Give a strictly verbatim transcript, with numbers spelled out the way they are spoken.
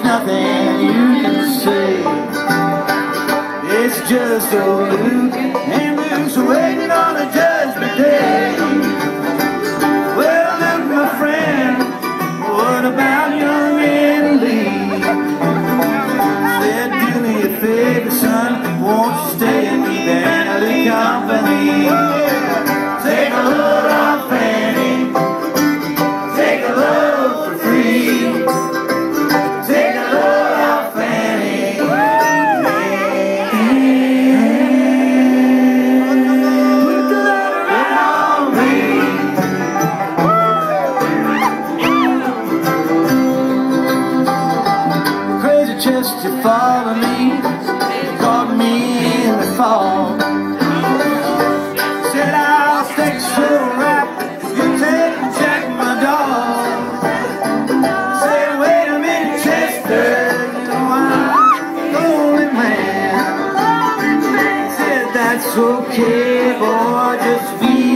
nothing you can say. It's just old Luke, and Luke's waiting on a judgment day. Well, Luke, my friend, what about young Italy? Said, do me a favor, son, won't you stay and keep Annalie company? Take a load off Fanny, take a load for free. Take a load off Fanny. Put the letter right on me. Crazy chest, you follow me, caught me in the fall. Said I'll stick so rap, you take and check my dog. Said wait a minute, Chester, you know I'm the only man. Said that's okay, boy, just be